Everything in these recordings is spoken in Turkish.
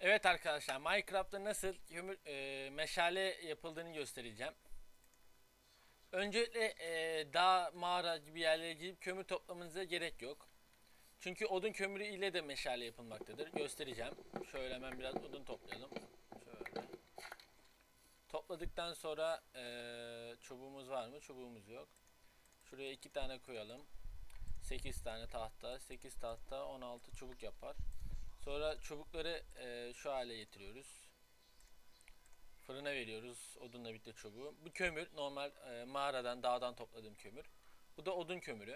Evet arkadaşlar, Minecraft'ta nasıl meşale yapıldığını göstereceğim. Öncelikle dağ, mağara gibi yerlere gidip kömür toplamanıza gerek yok. Çünkü odun kömürü ile de meşale yapılmaktadır. Göstereceğim. Şöyle hemen biraz odun toplayalım. Şöyle. Topladıktan sonra çubuğumuz var mı? Çubuğumuz yok. Şuraya 2 tane koyalım. 8 tane tahta. 8 tahta 16 çubuk yapar. Sonra çubukları şu hale getiriyoruz. Fırına veriyoruz odunla birlikte çubuğu. Bu kömür normal mağaradan, dağdan topladığım kömür. Bu da odun kömürü.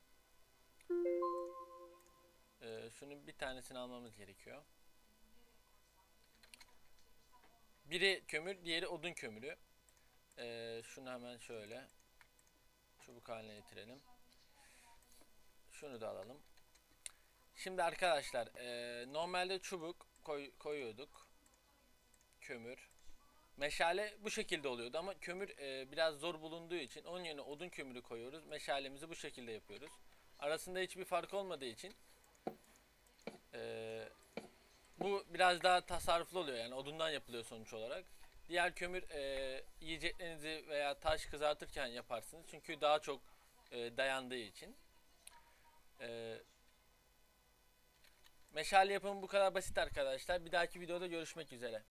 Şunun bir tanesini almamız gerekiyor. Biri kömür, diğeri odun kömürü. Şunu hemen şöyle çubuk haline getirelim. Şunu da alalım. Şimdi arkadaşlar normalde çubuk koyuyorduk. Kömür. Meşale bu şekilde oluyordu ama kömür biraz zor bulunduğu için onun yerine odun kömürü koyuyoruz. Meşalemizi bu şekilde yapıyoruz. Arasında hiçbir fark olmadığı için e, bu biraz daha tasarruflu oluyor, yani odundan yapılıyor sonuç olarak. Diğer kömür yiyeceklerinizi veya taş kızartırken yaparsınız çünkü daha çok dayandığı için. E, Meşale yapımı bu kadar basit arkadaşlar. Bir dahaki videoda görüşmek üzere.